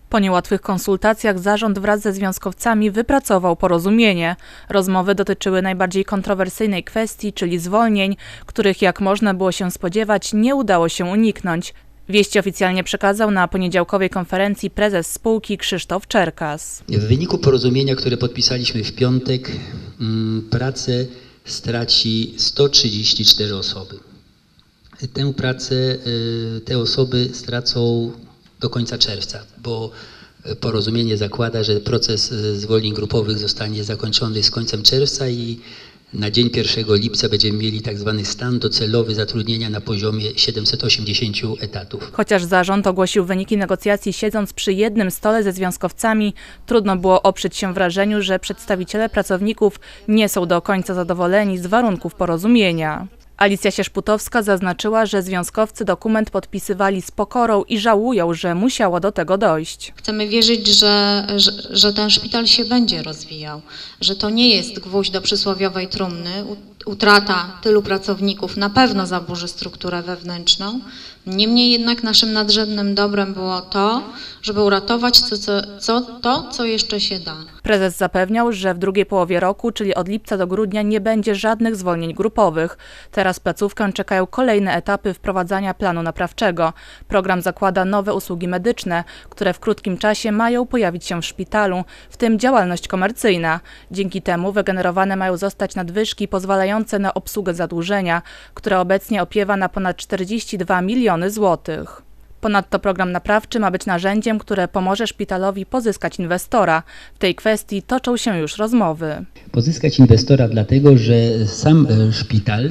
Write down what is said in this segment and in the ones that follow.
Po niełatwych konsultacjach zarząd wraz ze związkowcami wypracował porozumienie. Rozmowy dotyczyły najbardziej kontrowersyjnej kwestii, czyli zwolnień, których, jak można było się spodziewać, nie udało się uniknąć. Wieści oficjalnie przekazał na poniedziałkowej konferencji prezes spółki Krzysztof Czerkas. W wyniku porozumienia, które podpisaliśmy w piątek, pracę straci 134 osoby. Tę pracę te osoby stracą do końca czerwca, bo porozumienie zakłada, że proces zwolnień grupowych zostanie zakończony z końcem czerwca i na dzień 1 lipca będziemy mieli tak zwany stan docelowy zatrudnienia na poziomie 780 etatów. Chociaż zarząd ogłosił wyniki negocjacji siedząc przy jednym stole ze związkowcami, trudno było oprzeć się wrażeniu, że przedstawiciele pracowników nie są do końca zadowoleni z warunków porozumienia. Alicja Sierzputowska zaznaczyła, że związkowcy dokument podpisywali z pokorą i żałują, że musiało do tego dojść. Chcemy wierzyć, że ten szpital się będzie rozwijał, że to nie jest gwóźdź do przysłowiowej trumny. Utrata tylu pracowników na pewno zaburzy strukturę wewnętrzną. Niemniej jednak naszym nadrzędnym dobrem było to, żeby uratować to, co jeszcze się da. Prezes zapewniał, że w drugiej połowie roku, czyli od lipca do grudnia, nie będzie żadnych zwolnień grupowych. Teraz placówkę czekają kolejne etapy wprowadzania planu naprawczego. Program zakłada nowe usługi medyczne, które w krótkim czasie mają pojawić się w szpitalu, w tym działalność komercyjna. Dzięki temu wygenerowane mają zostać nadwyżki pozwalające na obsługę zadłużenia, które obecnie opiewa na ponad 42 miliony złotych. Ponadto program naprawczy ma być narzędziem, które pomoże szpitalowi pozyskać inwestora. W tej kwestii toczą się już rozmowy. Pozyskać inwestora dlatego, że sam szpital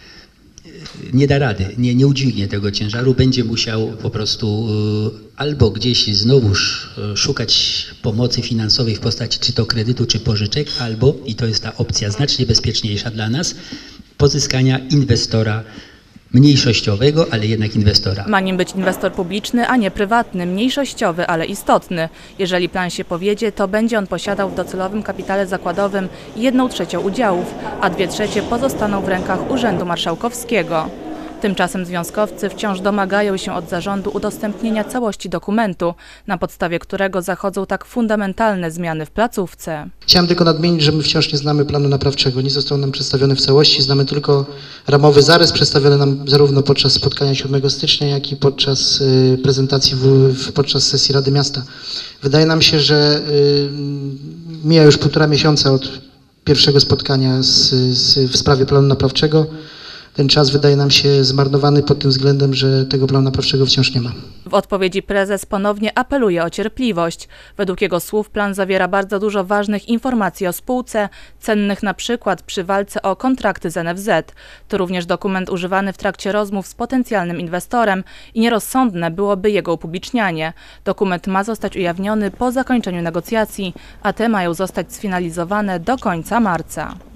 nie da rady, nie udźwignie tego ciężaru, będzie musiał po prostu albo gdzieś znowuż szukać pomocy finansowej w postaci czy to kredytu, czy pożyczek, albo, i to jest ta opcja znacznie bezpieczniejsza dla nas, pozyskania inwestora mniejszościowego, ale jednak inwestora. Ma nim być inwestor publiczny, a nie prywatny, mniejszościowy, ale istotny. Jeżeli plan się powiedzie, to będzie on posiadał w docelowym kapitale zakładowym 1/3 udziałów, a 2/3 pozostaną w rękach Urzędu Marszałkowskiego. Tymczasem związkowcy wciąż domagają się od zarządu udostępnienia całości dokumentu, na podstawie którego zachodzą tak fundamentalne zmiany w placówce. Chciałem tylko nadmienić, że my wciąż nie znamy planu naprawczego, nie został nam przedstawiony w całości, znamy tylko ramowy zarys przedstawiony nam zarówno podczas spotkania 7 stycznia, jak i podczas prezentacji podczas sesji Rady Miasta. Wydaje nam się, że mija już 1,5 miesiąca od pierwszego spotkania w sprawie planu naprawczego. Ten czas wydaje nam się zmarnowany pod tym względem, że tego planu naprawczego wciąż nie ma. W odpowiedzi prezes ponownie apeluje o cierpliwość. Według jego słów plan zawiera bardzo dużo ważnych informacji o spółce, cennych na przykład przy walce o kontrakty z NFZ. To również dokument używany w trakcie rozmów z potencjalnym inwestorem i nierozsądne byłoby jego upublicznianie. Dokument ma zostać ujawniony po zakończeniu negocjacji, a te mają zostać sfinalizowane do końca marca.